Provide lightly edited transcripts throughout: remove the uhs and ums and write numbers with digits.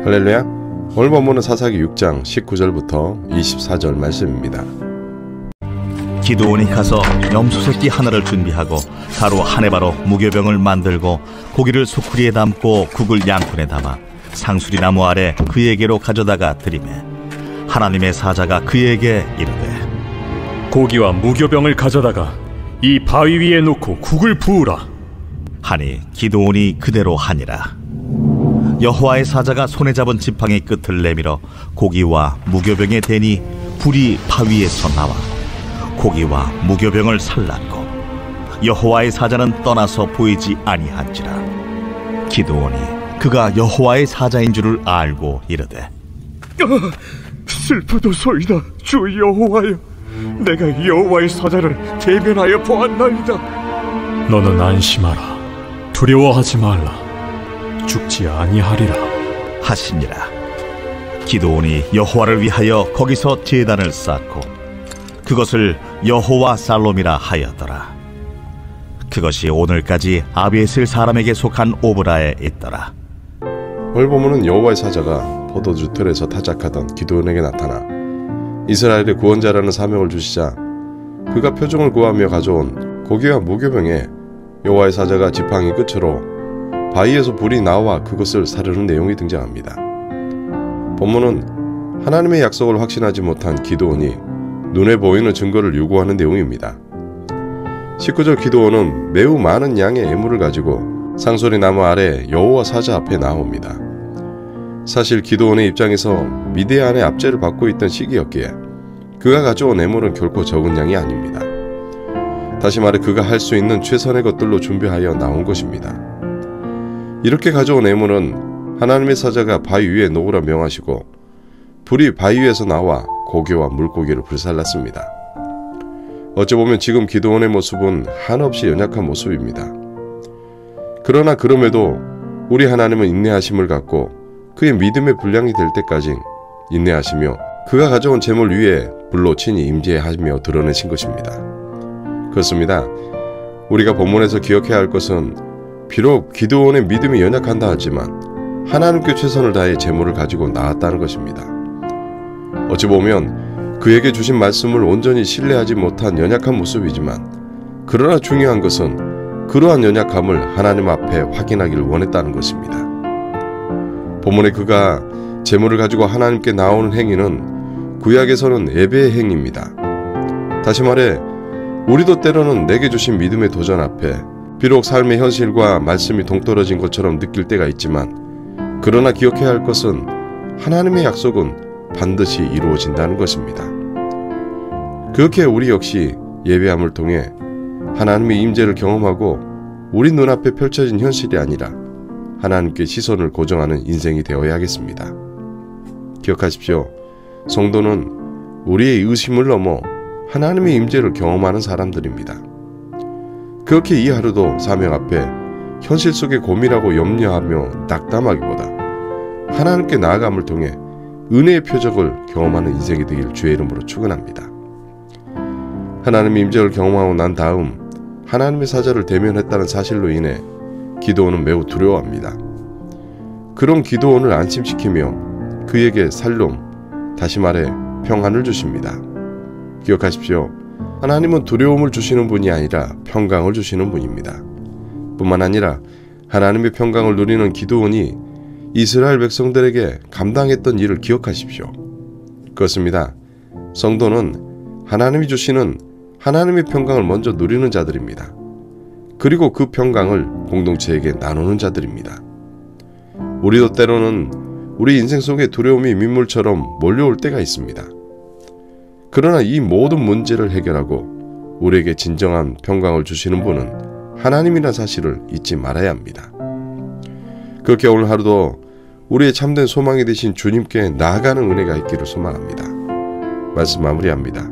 할렐루야. 오늘 본문은 사사기 6장 19절부터 24절 말씀입니다. 기드온이 가서 염소새끼 하나를 준비하고 가루 한 해바로 무교병을 만들고 고기를 소쿠리에 담고 국을 양푼에 담아 상수리 나무 아래 그에게로 가져다가 드리매 하나님의 사자가 그에게 이르되 고기와 무교병을 가져다가 이 바위 위에 놓고 국을 부으라 하니 기드온이 그대로 하니라. 여호와의 사자가 손에 잡은 지팡이 끝을 내밀어 고기와 무교병에 대니 불이 바위에서 나와 고기와 무교병을 살랐고 여호와의 사자는 떠나서 보이지 아니한지라. 기드온이 그가 여호와의 사자인 줄을 알고 이르되 슬프도소이다 주 여호와여, 내가 여호와의 사자를 대변하여 보았나이다. 너는 안심하라, 두려워하지 말라, 죽지 아니하리라 하시니라. 기드온이 여호와를 위하여 거기서 제단을 쌓고 그것을 여호와 살롬이라 하였더라. 그것이 오늘까지 아비에셀 사람에게 속한 오브라에 있더라. 오늘 본문은 여호와의 사자가 포도주 틀에서 타작하던 기드온에게 나타나 이스라엘의 구원자라는 사명을 주시자 그가 표적을 구하며 가져온 고기와 무교병에 여호와의 사자가 지팡이 끝으로 바위에서 불이 나와 그것을 사르는 내용이 등장합니다. 본문은 하나님의 약속을 확신하지 못한 기드온이 눈에 보이는 증거를 요구하는 내용입니다. 19절 기드온은 매우 많은 양의 예물을 가지고 상소리 나무 아래 여호와 사자 앞에 나옵니다. 사실 기드온의 입장에서 미디안의 압제를 받고 있던 시기였기에 그가 가져온 예물은 결코 적은 양이 아닙니다. 다시 말해 그가 할 수 있는 최선의 것들로 준비하여 나온 것입니다. 이렇게 가져온 예물은 하나님의 사자가 바위 위에 놓으라 명하시고 불이 바위 위에서 나와 고기와 물고기를 불살랐습니다. 어찌 보면 지금 기드온의 모습은 한없이 연약한 모습입니다. 그러나 그럼에도 우리 하나님은 인내하심을 갖고 그의 믿음의 분량이 될 때까지 인내하시며 그가 가져온 재물 위에 불로 친히 임재하며 드러내신 것입니다. 그렇습니다. 우리가 본문에서 기억해야 할 것은 비록 기드온의 믿음이 연약한다 하지만 하나님께 최선을 다해 재물을 가지고 나왔다는 것입니다. 어찌 보면 그에게 주신 말씀을 온전히 신뢰하지 못한 연약한 모습이지만 그러나 중요한 것은 그러한 연약함을 하나님 앞에 확인하기를 원했다는 것입니다. 본문에 그가 재물을 가지고 하나님께 나오는 행위는 구약에서는 예배의 행위입니다. 다시 말해 우리도 때로는 내게 주신 믿음의 도전 앞에 비록 삶의 현실과 말씀이 동떨어진 것처럼 느낄 때가 있지만 그러나 기억해야 할 것은 하나님의 약속은 반드시 이루어진다는 것입니다. 그렇게 우리 역시 예배함을 통해 하나님의 임재를 경험하고 우리 눈앞에 펼쳐진 현실이 아니라 하나님께 시선을 고정하는 인생이 되어야겠습니다. 기억하십시오. 성도는 우리의 의심을 넘어 하나님의 임재를 경험하는 사람들입니다. 그렇게 이 하루도 사명 앞에 현실 속에 고민하고 염려하며 낙담하기보다 하나님께 나아감을 통해 은혜의 표적을 경험하는 인생이 되길 주의 이름으로 축원합니다. 하나님의 임재를 경험하고 난 다음 하나님의 사자를 대면했다는 사실로 인해 기드온은 매우 두려워합니다. 그런 기드온을 안심시키며 그에게 살롬, 다시 말해 평안을 주십니다. 기억하십시오. 하나님은 두려움을 주시는 분이 아니라 평강을 주시는 분입니다. 뿐만 아니라 하나님의 평강을 누리는 기드온이 이스라엘 백성들에게 감당했던 일을 기억하십시오. 그렇습니다. 성도는 하나님이 주시는 하나님의 평강을 먼저 누리는 자들입니다. 그리고 그 평강을 공동체에게 나누는 자들입니다. 우리도 때로는 우리 인생 속에 두려움이 민물처럼 몰려올 때가 있습니다. 그러나 이 모든 문제를 해결하고 우리에게 진정한 평강을 주시는 분은 하나님이라는 사실을 잊지 말아야 합니다. 그렇게 오늘 하루도 우리의 참된 소망이 되신 주님께 나아가는 은혜가 있기를 소망합니다. 말씀 마무리합니다.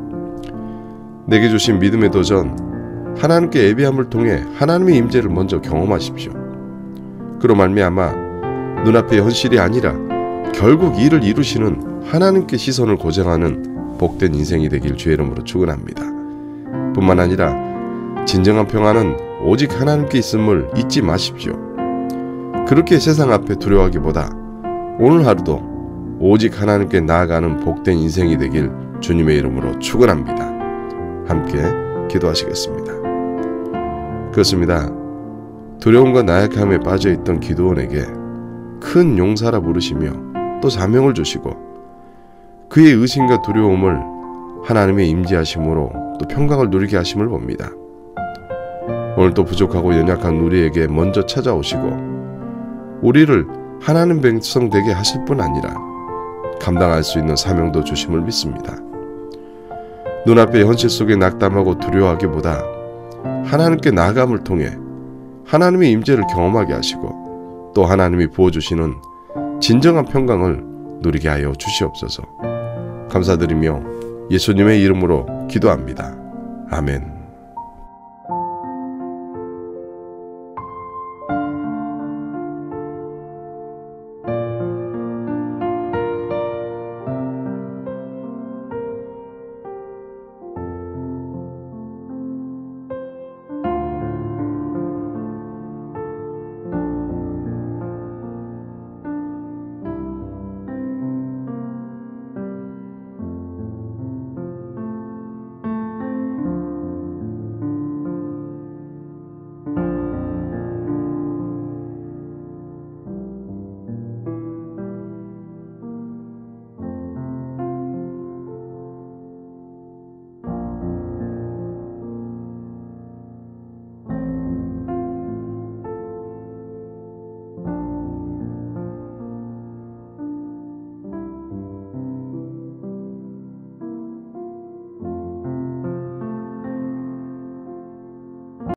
내게 주신 믿음의 도전, 하나님께 예배함을 통해 하나님의 임재를 먼저 경험하십시오. 그로 말미암아 눈앞의 현실이 아니라 결국 이를 이루시는 하나님께 시선을 고정하는 복된 인생이 되길 주의 이름으로 축원합니다. 뿐만 아니라 진정한 평안은 오직 하나님께 있음을 잊지 마십시오. 그렇게 세상 앞에 두려워하기보다 오늘 하루도 오직 하나님께 나아가는 복된 인생이 되길 주님의 이름으로 축원합니다. 함께 기도하시겠습니다. 그렇습니다. 두려움과 나약함에 빠져있던 기드온에게 큰 용사라 부르시며 또 사명을 주시고 그의 의심과 두려움을 하나님의 임재하심으로 또 평강을 누리게 하심을 봅니다. 오늘 또 부족하고 연약한 우리에게 먼저 찾아오시고 우리를 하나님 백성 되게 하실 뿐 아니라 감당할 수 있는 사명도 주심을 믿습니다. 눈앞의 현실 속에 낙담하고 두려워하기보다 하나님께 나아감을 통해 하나님의 임재를 경험하게 하시고 또 하나님이 부어주시는 진정한 평강을 누리게 하여 주시옵소서. 감사드리며 예수님의 이름으로 기도합니다. 아멘.